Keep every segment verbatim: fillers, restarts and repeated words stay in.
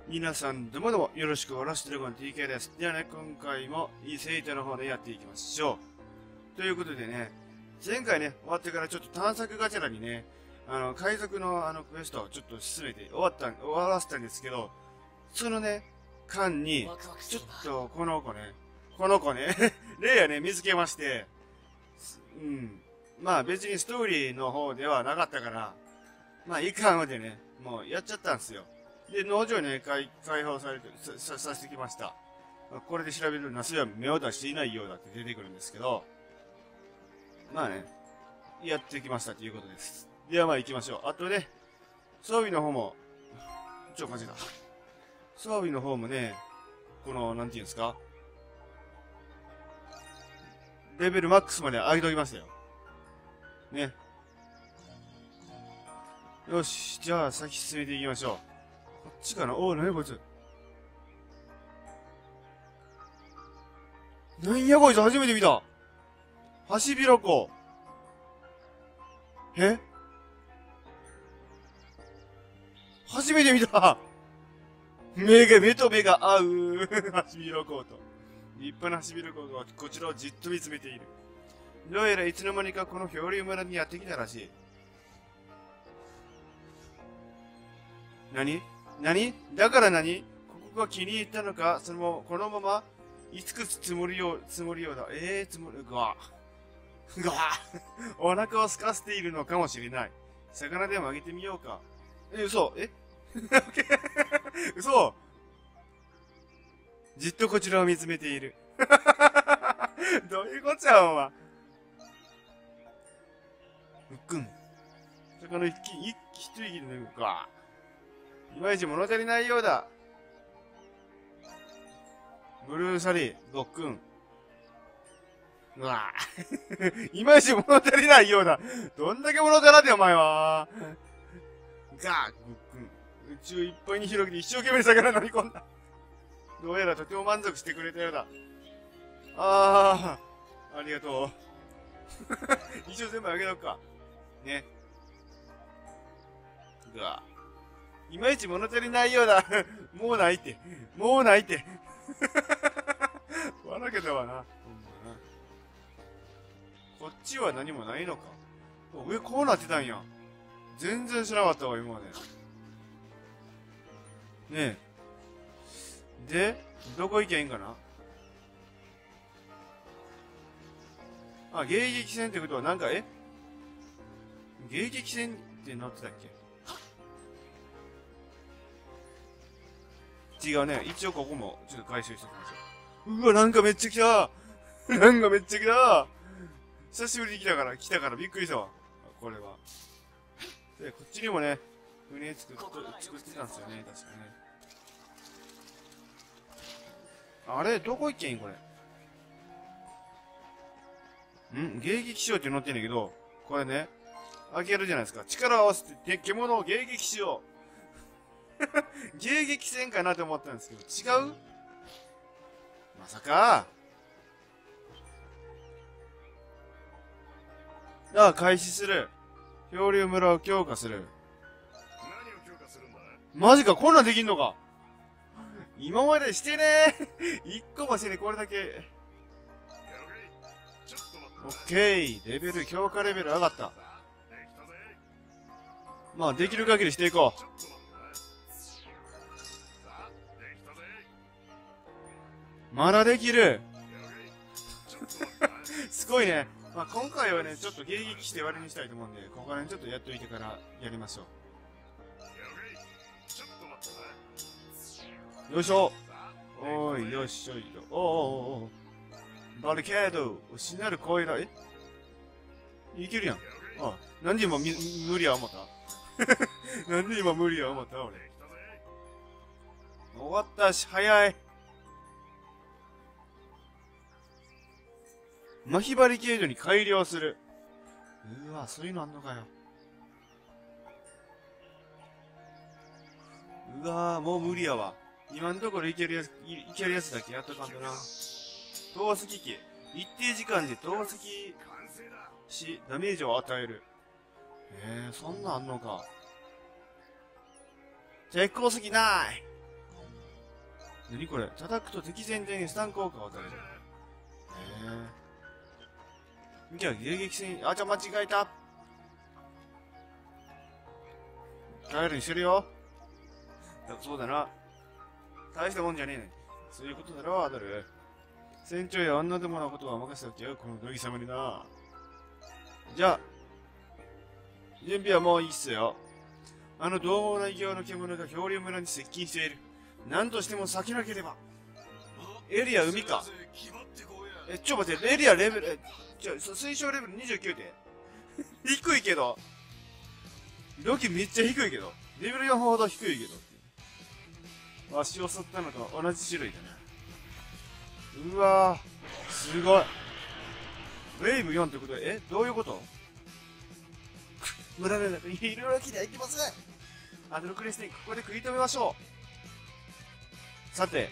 皆さん、どうもどうもよろしくおろしドラゴン ティーケー です。ではね、今回もイセイタの方でやっていきましょう。ということでね、前回ね、終わってからちょっと探索ガチャラにね、あの、海賊のあのクエストをちょっと進めて終わった、終わらせたんですけど、そのね、間に、ちょっとこの子ね、この子ね、レイヤね、見つけまして、うん。まあ別にストーリーの方ではなかったから、まあいかんのでね、もうやっちゃったんですよ。で、農場にね、解解放されて、さ、さ、させてきました。これで調べるナスは芽を出していないようだって出てくるんですけど、まあね、やってきましたということです。ではまあ行きましょう。あとね、装備の方も、ちょ、マジだ。装備の方もね、この、なんていうんですか、レベルマックスまで上げときましたよ。ね。よし、じゃあ先進めていきましょう。こっちかな。おお、なにこいつ。なんやこいつ、初めて見た。ハシビロコウ。え初めて見た。目が、目と目が合う。ハシビロコウと。立派なハシビロコウがこちらをじっと見つめている。どうやらいつの間にかこの漂流村にやってきたらしい。何何だから何ここが気に入ったのかそのこのままいつくつもりよう、つもりようだ。ええー、つもり、が、が、お腹を空かせているのかもしれない。魚でもあげてみようか。え、嘘え嘘じっとこちらを見つめている。どういうこっちゃお前。うっくん。魚一気、一気一息で脱ぐか。いまいち物足りないようだ。ブルーサリー、ごっくん。うわぁ。いまいち物足りないようだ。どんだけ物足らんねん、お前は。ガー、ごっくん。宇宙いっぱいに広げて一生懸命魚飲み込んだ。どうやらとても満足してくれたようだ。ああ、ありがとう。一応全部あげとくか。ね。が、いまいち物足りないようだ。もうないって。もうないって。わなけたわな。ほんまな。こっちは何もないのか。上こうなってたんや。全然知らなかったわ、今まで。ねえ。で、どこ行きゃいいんかな。あ、迎撃戦ってことはなんか、え迎撃戦ってなってたっけ。違うね。一応ここもちょっと回収しておきましょう。うわ、なんかめっちゃ来た。なんかめっちゃ来た。久しぶりに来たから、来たからびっくりしたわ。これは。で、こっちにもね、船作っと、作ってたんですよね、確かね。あれどこ行っけんこれ。ん迎撃しようって載ってんだけど、これね、開けるじゃないですか。力を合わせて獣を迎撃しよう。迎撃戦かなと思ったんですけど、違うまさか。ああ、開始する。漂流村を強化する。 何を強化するんだ。 マジか、こんなんできんのか。今までしてねー。一個もしてね、これだけ。オッケー。レベル、強化レベル上がった。まあ、できる限りしていこう。まだできる。すごいね。まあ、今回はね、ちょっと迎撃して終わりにしたいと思うんで、ここら辺ちょっとやっといてからやりましょう。よいしょ。おーい、よいしょいと。おーおーおー。バリケード、しなる声だ。えいけるやん。あ、なんで今み無理や思ったなんで今無理や思った俺。終わったし、早い。麻痺バリケードに改良する。うわ、そういうのあんのかよ。うわー、もう無理やわ。今のところいけるやつ、い, いけるやつだけやっとかんとな。投石機。一定時間で投石し、ダメージを与える。へえー、そんなんあんのか。鉄鉱石ない。 何これ、叩くと敵全体にスタン効果を与える。へえ。じゃあ、迎撃戦、あ、じゃあ間違えた。帰るにしてるよ。そうだな。大したもんじゃねえねん。そういうことだろ、アドル。船長や女どものことは任せておけよ、このドギ様にな。じゃあ、準備はもういいっすよ。あの獰猛な異形の獣が漂流村に接近している。何としても避けなければ。エリア海か。え、ちょ待って、エリアレベル、え、ちょ、推奨レベルにじゅうきゅうて。低いけど。ロキめっちゃ低いけど。レベルよんほど低いけど。わしを襲ったのと同じ種類だな。うわぁ、すごい。ウェーブよんってことで、え、どういうこと村の中にいろいろ来てはいけません。アドルクレスティン、ここで食い止めましょう。さて。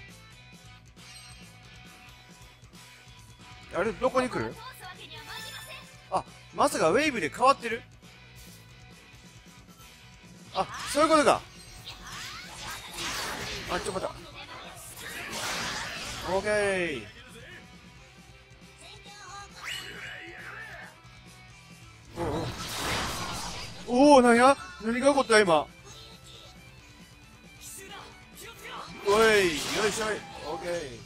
あれ、どこに来る？あ、まさかウェーブで変わってる？あ、そういうことか。あ、ちょっと待った。オーケー。おお。おお、なんや？何が起こった今。おい、よいしょい。オーケー。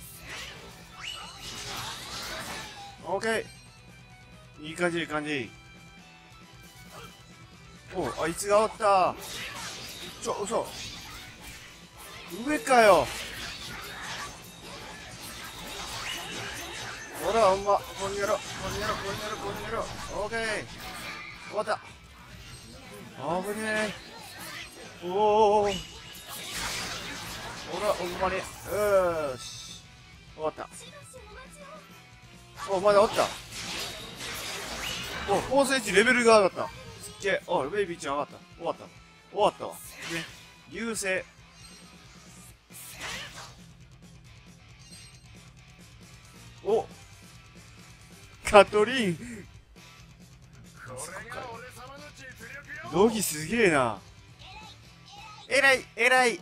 オーケー。いい感じ、いい感じ。お、あいつがおった。ちょ、嘘。上かよ。ほら、ほんま、こんにゃろ、こんにゃろ、こんにゃろ、こんにゃろ。オーケー。終わった。あぶねえ。おお。ほら、ほんまに。よーし。終わった。お、まだおった。お、高専値レベルが上がった。すっげえ。お、ベイビーちゃん上がった。終わった。終わったわ。ね。優勢。お、カトリン。ドギすげえな。えらい、えらい。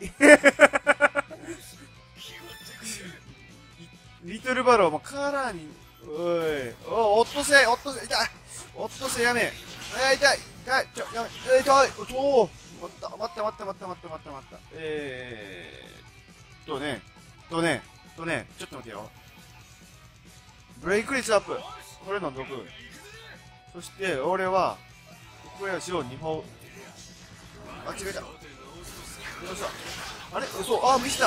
リトルバローもカラーに。おい、お、オットセイ、オットセイ、痛い。オットセイやめ。えー、痛い、痛い、ちょ、やめ、えー、痛い。おお、待った、待った、待った、待った、待った、待った、待った。えー。とね、とね、とね、ちょっと待ってよ。ブレイク率アップ。これの毒。そして、俺は、ここやしをにほん。あ、違えた。よいしょ。あれ嘘、あ、ミスった。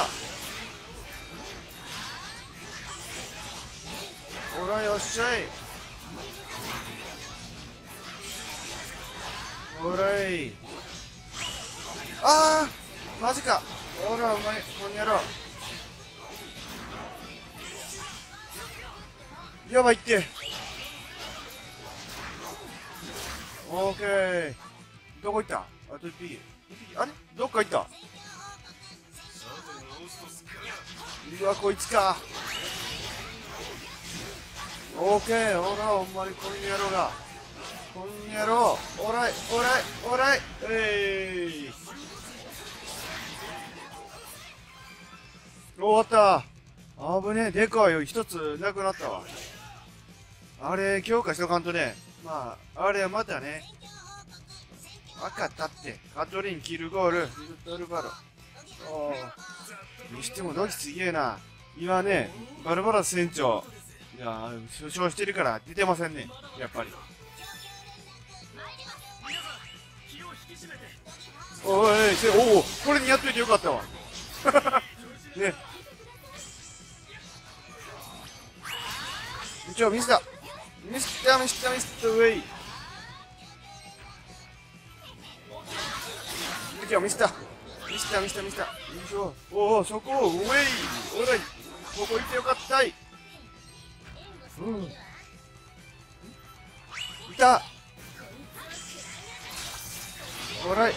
ほら、よっしゃい。ほらい。あー、マジか。ほら、お前、こんにゃろ。やばいって。オーケー。どこ行った？あと P。あれどっか行った？うわ、こいつか。オーケー。ほら、ほんまにこんにゃろが。こんにゃろ。オーライ、オーライ、オーライ。えい。終わった。あぶねえ、でかいよ。一つなくなったわ。あれ、強化しとかんとね。まあ、あれはまたね。わかったって。カトリン、キルゴール、リトルバロ。おー。にしてもドキすげえな。今ね、バルバラス船長。いやー、負傷してるから出てませんね。やっぱり。おい、おお、これにやっといてよかったわ。ね。一応ミスったミスったミスったミスったウェイ。一応ミスったミスったミスったミスった。おお、そこをウェイ。おらい、ここ行ってよかったい。うん、いた。おらい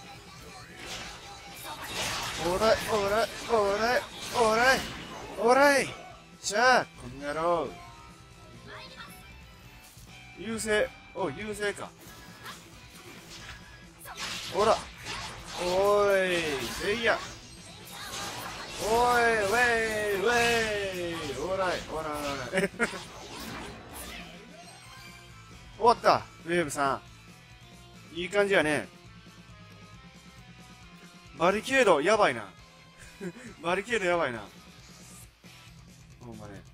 おらいおらいおらいおらいおらい。しゃあ、こんな野郎。優勢。お、優勢か。ほら。おい、せいや。おい、ウェね。終わった、ウェーブさん。いい感じやね。バリケード、やばいな。バリケードやばいな。ほんまね。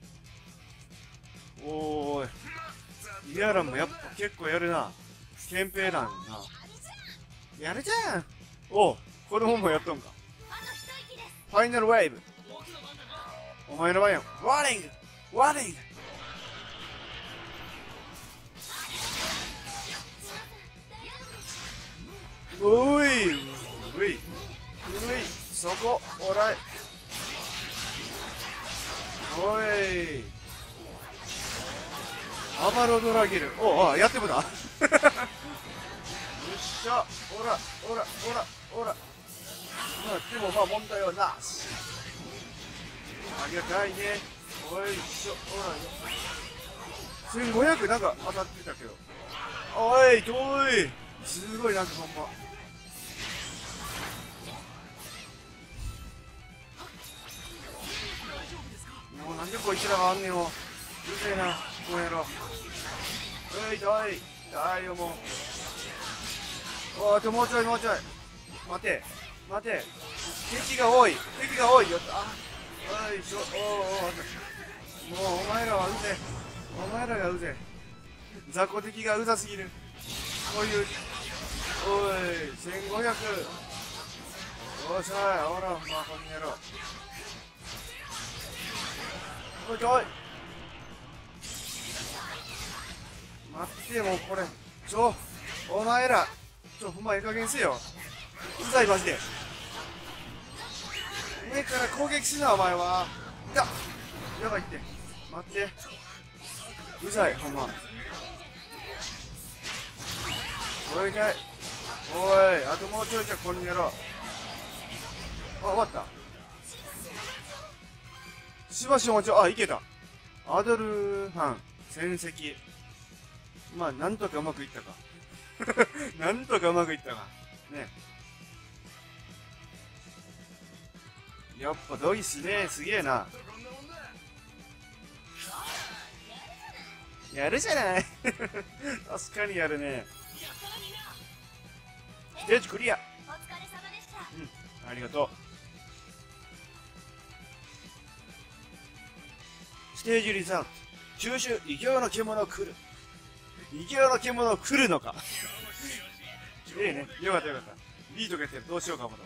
おーい。リアランもやっぱ結構やるな。憲兵団な。やるじゃん。おう、子供もやっとんか。ファイナルウェーブ。お前の番よ。ワーニングワーニングおい、うい、うい、そこ、おらい。おい。アバロドラゲル。おあ、やってもだ。よっしゃ、おら、おら、おら、おら。まあ、でもまあ問題はなし。ありがたいね。おいしょ、おらよ。せんごひゃくなんか当たってたけど。おい、遠い。すごいなんかほんま。もうなんでこいつらがあんねんよ。うるせえな、この野郎。おい、痛い。痛いよ、もう。おい、あともうちょい、もうちょい。待て、待て。敵が多い。敵が多いよ。あ、おいしょ、おお、もうお前らはうぜ。お前らがうぜ。雑魚敵がうざすぎる。こういう。おい、せんごひゃく。おっしゃい、ほら、まあ、この野郎。おいおい、待って、もうこれちょお前らちょほんまええ加減せよ。うざいマジで。上から攻撃すなお前は。いややばいって、待って、うざいほんま。おいかい、おい、あともうちょいじゃこんにゃろ。あ、終わった。しばしお待ちを。あ、いけた。アドルファン戦績。まあなんとかうまくいったか。なんとかうまくいったかね。やっぱドイツね、すげえな。やるじゃない。確かにやるね。ステージクリア。うん、ありがとう。ステージリザルト。中秋異形の獣来る。異形の獣来るのか。ええね、よかったよかった。B とか言ってどうしようか思った。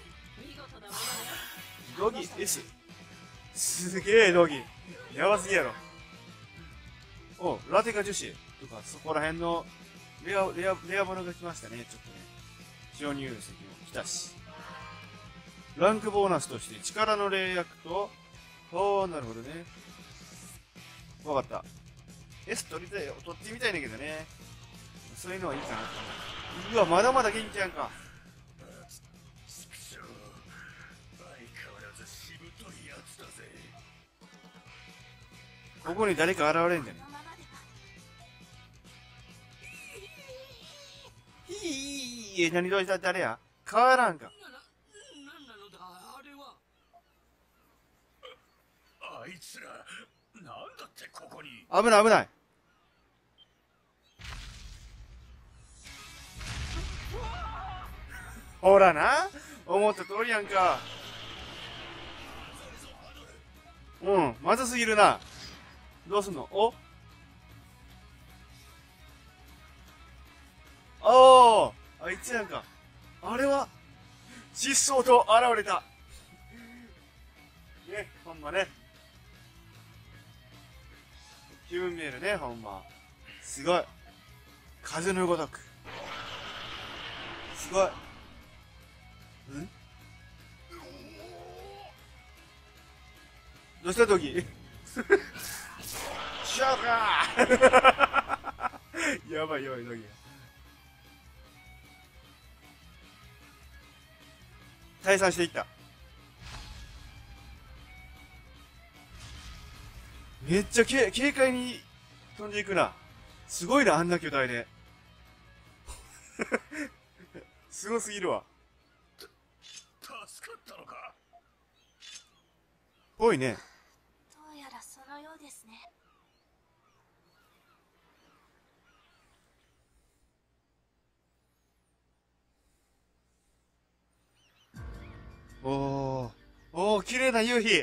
ドギ S。すげえドギ。やばすぎやろ。お、ラテカ女子とかそこら辺のレア、レア、レアものが来ましたね。ちょっとね。潮入石も来たし。ランクボーナスとして力の霊薬と、おー、なるほどね。わかった。S 取りたいよ。取ってみたいんだけどね。そういうのはいいかなと思う。うわ、まだまだ元気やんか。ここに誰か現れんだよね。ひー、何どうした誰や変わらんか。 あいつらなんだってここに。 危ない危ない。ほらな、思った通りやんか。うん、まずすぎるな。どうすんの？おおー、あいつやんか。あれは失踪と現れたね、ほんまね。気分見えるね、ほんま。すごい。風のごとく。すごい。んどうした時シャーカーやばいやばい時退散していった。めっちゃけ軽快に飛んでいくな。すごいな、あんな巨体で。すごすぎるわ。 助かったのか。 ぽいね。 どうやらそのようですね。 おー、おー、綺麗な夕日。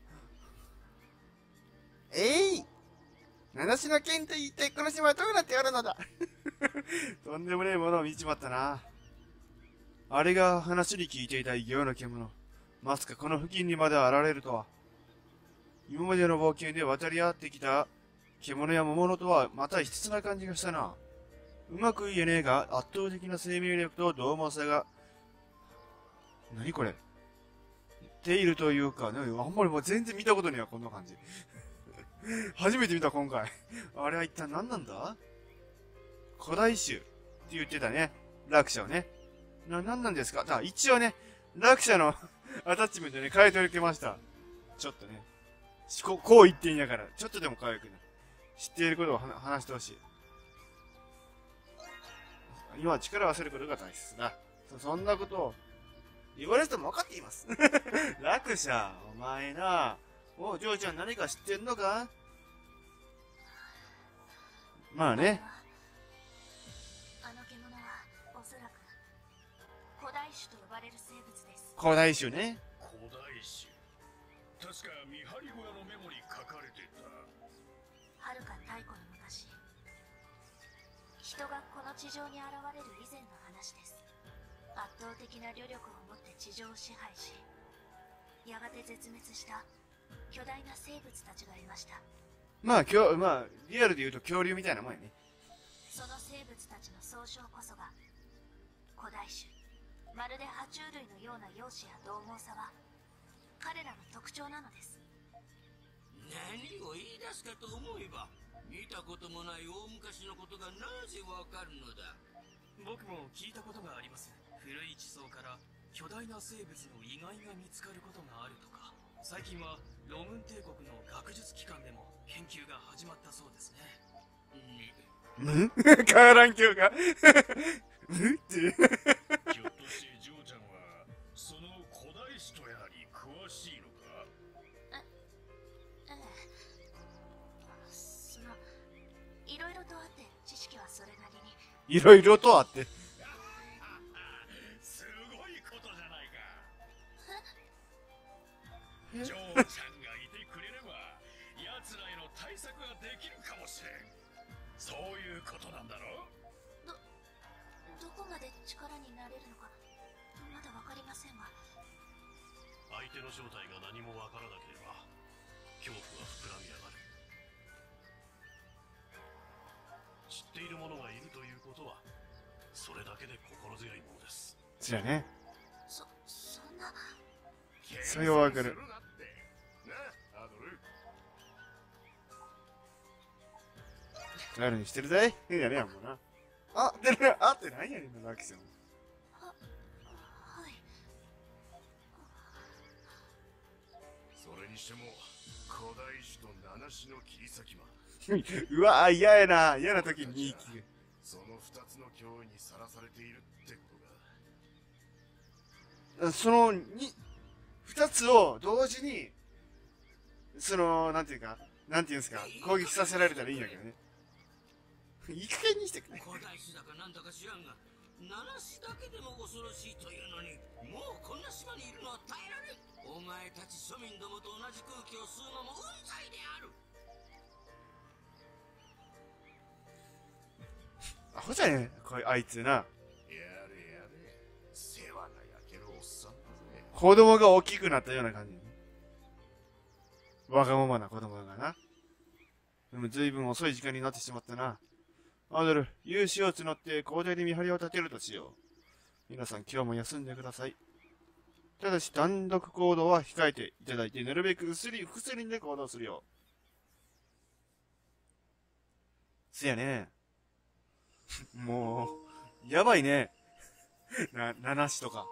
えい、七種の剣と言ってこの島はどうなっておるのだ。とんでもねえものを見ちまったな。あれが話に聞いていた異形の獣。まさかこの付近にまで現れるとは。今までの冒険で渡り合ってきた獣や魔物とはまた異質な感じがしたな。うまく言えねえが、圧倒的な生命力と獰猛さが、何これているというか、ね、あんまりもう全然見たことねえわ、こんな感じ。初めて見た、今回。あれは一体何なんだ？古代種って言ってたね。落車をね。な、何なんですか？あ、一応ね、落車のアタッチメントね、変えておきました。ちょっとね。こう、こう言っていながら、ちょっとでも可愛くね、知っていることを話してほしい。今は力を合わせることが大切だ。そ、そんなことを言われても分かっています。落車、お前な。おう、ジョーちゃん何か知ってんのか？まあね。 あの獣はおそらく古代種と呼ばれる生物です。 古代種ね。 古代種。確か見張り小屋のメモに書かれてた。 はるか太古の昔、人がこの地上に現れる以前の話です。圧倒的な旅力を持って地上を支配し、やがて絶滅した巨大な生物たちがいました。 まあ今日、まあリアルで言うと恐竜みたいなもんやね。 その生物たちの総称こそが古代種。まるで爬虫類のような容姿や獰猛さは彼らの特徴なのです。 何を言い出すかと思えば、見たこともない大昔のことがなぜわかるのだ。 僕も聞いたことがあります。古い地層から巨大な生物の遺骸が見つかることがあるとか。最近はロムン帝国の学術機関でも研究が始まったそうですね。 んカーラン教がんってひょっとしてジョーちゃんはその古代種とやらに詳しいのか？ ええ、そのいろいろとあって知識はそれなりに。 いろいろとあってすごいことじゃないか。 えジョーちゃんがいてくれれば奴らへの対策ができるかもしれん。そういうことなんだろう。 ど、どこまで力になれるのかまだわかりませんが。 相手の正体が何もわからなければ恐怖は膨らみ上がる。知っている者がいるということはそれだけで心強いものです。 そやね。 そ、そんな。 それはわかる。 なアドル。 なるにしてるぜ。変やねやもんな。あ、でる、あってなんやねんな、ラキさん。 は、はい。 それにしても古代種と七種の切り裂き魔、 うわぁ、嫌やな。嫌な時に聞く。 その二つの脅威にさらされているってことが。 その、に、二つを同時に、その、なんていうか、なんていうんですか、攻撃させられたらいいんだけどね。いい加減にしてくれ。 古代種だかなんだか知らんが、七種だけでも恐ろしいというのに、もうこんな島にいるのは耐えられん。お前たち庶民どもと同じ空気を吸うのもうんざりである。 アホじゃねえ、こいあいつな。 やれやれ、世話が焼けるおっさんだぜ。 子供が大きくなったような感じ、ね。わがままな子供がな。でも随分遅い時間になってしまったな。アドル、勇士を募って交代で見張りを立てるとしよう。皆さん今日も休んでください。ただし単独行動は控えていただいて、なるべく薄り、複数人で行動するよ。せやね。もう、やばいね。な、七種とか。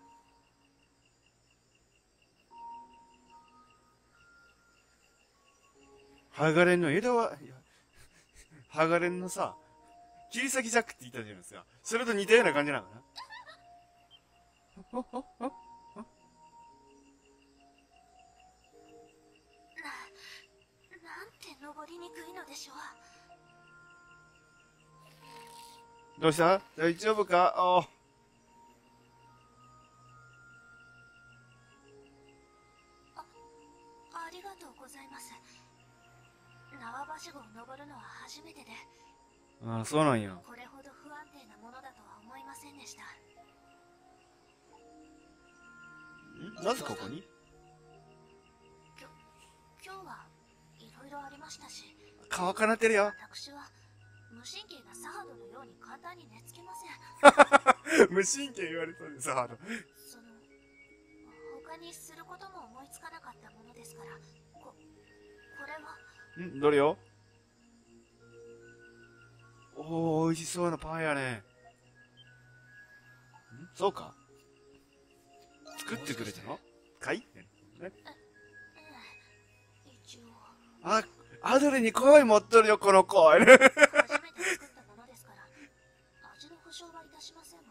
ハガレンの枝は、いやハガレンのさ、切り裂きジャックって言ったじゃないですか。それと似たような感じなのかな。 な、なんて登りにくいのでしょう。 どうした？大丈夫か？あがとうございます。縄はしごを登るのは初めてで、 ああ、そうなんや。 これほど不安定なものだとは思いませんでした。 んなぜここに？ きょ今日はいろいろありましたし、 顔かなってるよ。 私は無神経なサハドのように簡単に寝つけません。 無神経言われたんです、ハード。 その他にすることも思いつかなかったものですから、ここれはんどれよ？おー、美味しそうなパンやね。んそうか。作ってくれたのかい？ね、 ええ一応あ、アドレに声持っとるよ、この子。 初めて作ったものですから味の保証はいたしませんが。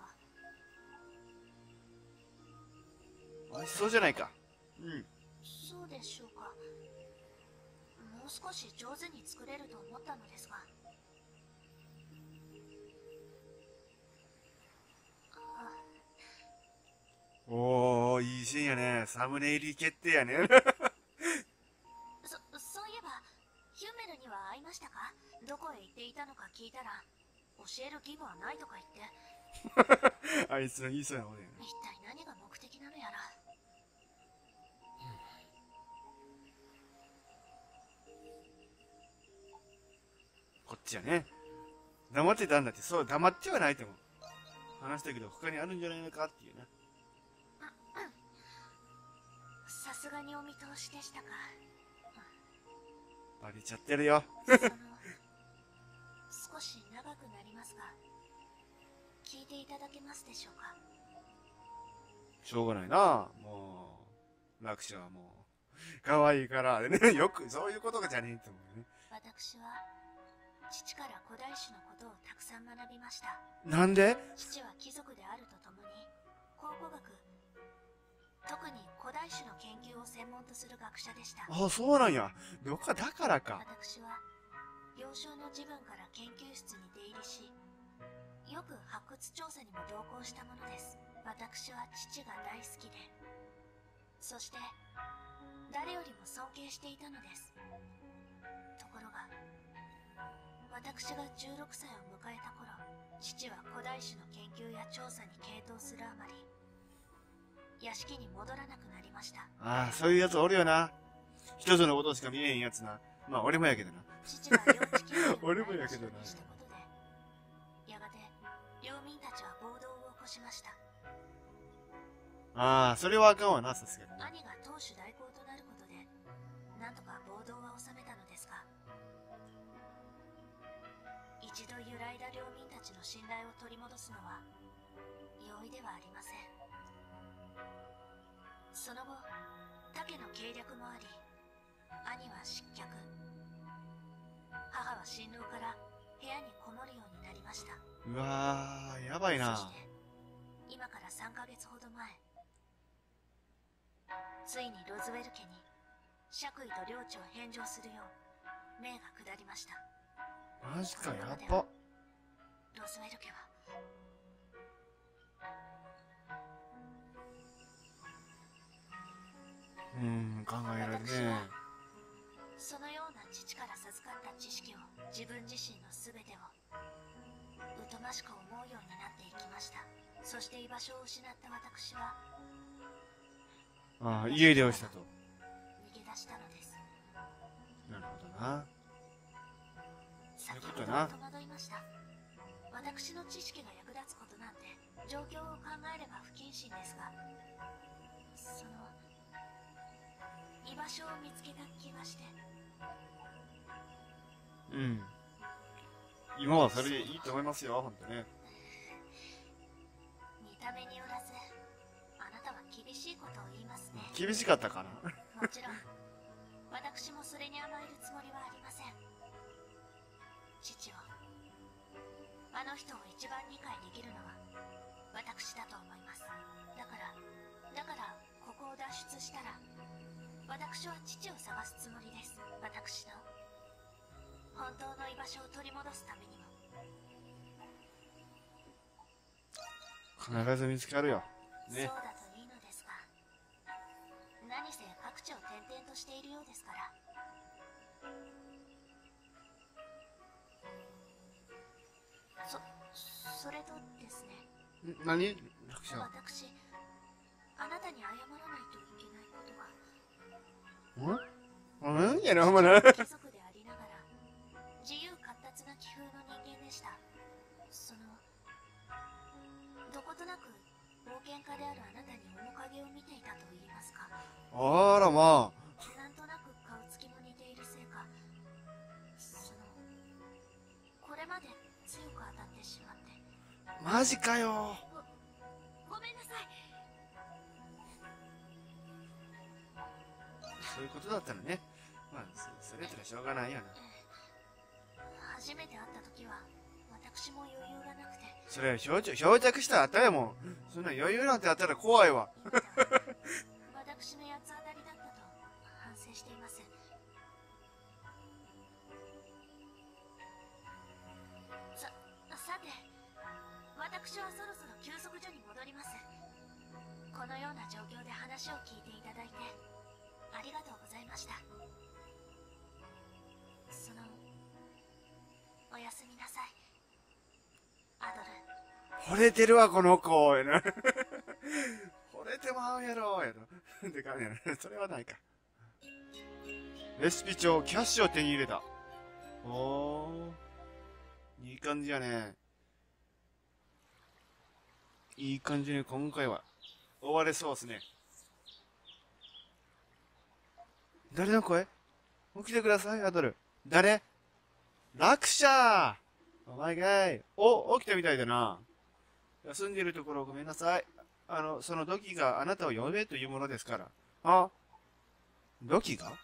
美味しそうじゃないか。うん。 そうでしょうか。もう少し上手に作れると思ったのですが。あおー、いいシーンやね。サムネイル決定やね。 そそういえばヒュンメルには会いましたか？どこへ行っていたのか聞いたら、教える義務はないとか言って、 あいつの言いそうなもんやね。 一体何が目的なのやら。 こっちやね。黙ってたんだって、そう、黙ってはないと思う。話したけど、他にあるんじゃないのかっていうね。 さすがにお見通しでしたか。 バレちゃってるよ。 その少し長くなりますが、聞いていただけますでしょうか。 しょうがないな。もう、楽者はもう、可愛いからね。よく、そういうことがじゃねえと思うね。 私は父から古代史のことをたくさん学びました。 なんで？ 父は貴族であるとともに考古学、特に古代史の研究を専門とする学者でした。 あ、そうなんや。どっかだからか。 私は幼少の自分から研究室に出入りし、よく発掘調査にも同行したものです。私は父が大好きで、そして誰よりも尊敬していたのです。ところが私がじゅうろくさいを迎えた頃、父は古代史の研究や調査に傾倒するあまり、屋敷に戻らなくなりました。 ああ、そういうやつおるよな。一つのことしか見えへんやつな。まあ、俺もやけどな。 父が領地権利を俺もやけどなないがしろにしたことで、やがて領民たちは暴動を起こしました。 ああ、それはあかんわな、さすがに。 兄が当主代行となることで、なんとか暴動は収めたのですが、一度揺らいだ領民たちの信頼を取り戻すのは容易ではありません。その後、竹の計略もあり、兄は失脚、母は新郎から部屋にこもるようになりました。 うわー、やばいな。 そして今からさんかげつほど前、ついにロズウェル家に爵位と領地を返上するよう命が下りました。 マジか、やっば。 ロズウェル家はうーん、考えられるね。 私はそのような父から授かった知識を、自分自身の全てを疎ましく思うようになっていきました。そして居場所を失った私はああ、家出をしたと。 逃げ出したのです。 なるほどな。 先ほどそういうことな戸惑いました。私の知識が役立つことなんて状況を考えれば不謹慎ですが、その居場所を見つけた気がして。 うん。今はそれでいいと思いますよ、ほんとね。 見た目によらず、あなたは厳しいことを言いますね。 厳しかったかな。 もちろん私もそれに甘えるつもりはありません。父を、あの人を一番理解できるのは私だと思います。だからだからここを脱出したら、私は父を探すつもりです。私の本当の居場所を取り戻すためにも。 必ず見つかるよ。ね。 そうだといいのですが、何何せ各地を転々としているようですから。そ、それとですね。 ん何楽勝。 私、あなたに謝らないといけないことが。 んうんやな、ほんまな。 貴族でありながら、自由闊達な気風の人間でした。その、どことなく冒険家であるあなたに面影を見ていたと言いますか。 あらまあ。 なんとなく顔つきも似ているせいか、その、これまで強く当たってしまって。 マジかよ。 ご、ごめんなさい。 そういうことだったのね。まあ、そ, それやったらしょうがないよな。 初めて会った時は、私も余裕がなくて。 それ漂着、漂着したらあったやもん。そんな余裕なんてあったら怖いわ。 私の八つ当たりだったと反省しています。さ、さて、私はそろそろ休息所に戻ります。このような状況で話を聞いていただいてありがとうございました。その、おやすみなさい、アドル。 惚れてるわ、この子。やな。惚れてまうやろ、やろ。でかんやな。それはないか。レシピ帳、キャッシュを手に入れた。おー。いい感じやね。いい感じに今回は終われそうですね。誰の声？起きてください、アドル。誰？楽者！お前がい。お、起きたみたいだな。休んでいるところごめんなさい。あの、その土器があなたを呼べというものですから。あ？土器が？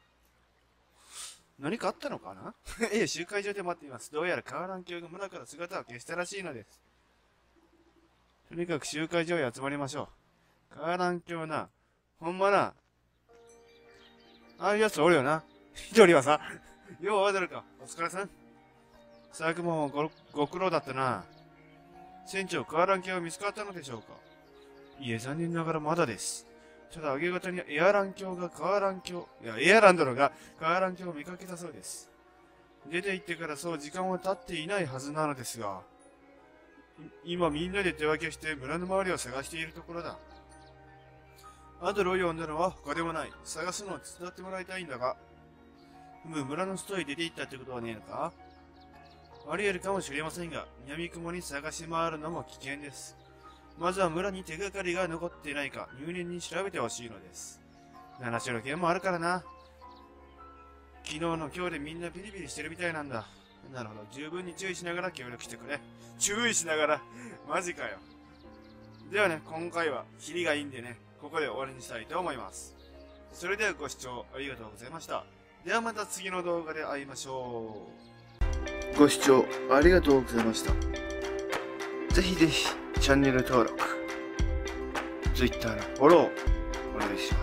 何かあったのかな？ええ、集会場で待っています。どうやらカーラン教が村から姿を消したらしいのです。とにかく集会場へ集まりましょう。カーラン教な。ほんまな。ああいうやつおるよな。一人はさ。ようわかるか。お疲れさん。佐久間も ご, ご苦労だったな。船長、カーラン教は見つかったのでしょうか？いえ、残念ながらまだです。ただ、明け方にエアラン教がカーラン教、いや、エアランドのがカーラン教を見かけたそうです。出て行ってからそう時間は経っていないはずなのですが、今みんなで手分けして村の周りを探しているところだ。アドルを呼んだのは他でもない。探すのを手伝ってもらいたいんだが。ふむ、村の外へ出て行ったってことはねえのか？あり得るかもしれませんが、闇雲に探し回るのも危険です。まずは村に手がかりが残っていないか入念に調べてほしいのです。七種の件もあるからな。昨日の今日でみんなピリピリしてるみたいなんだ。なるほど。十分に注意しながら協力してくれ。注意しながら。マジかよ。ではね、今回はキリがいいんでね、ここで終わりにしたいと思います。それではご視聴ありがとうございました。ではまた次の動画で会いましょう。ご視聴ありがとうございました。ぜひぜひチャンネル登録、Twitter のフォローお願いします。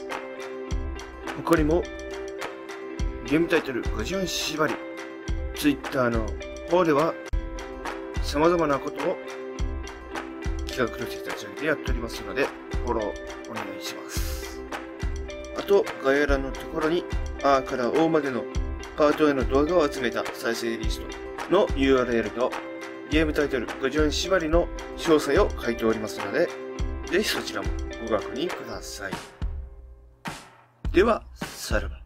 他にもゲームタイトルごじゅうよん縛り、Twitter の方では様々なことを企画として立ち上げてやっておりますので、フォローお願いします。あと、概要欄のところに、A から O までのパートへの動画を集めた再生リストの ユーアールエル と、ゲームタイトルごじゅうよん縛りの詳細を書いておりますので、ぜひそちらもご確認ください。では、さらば。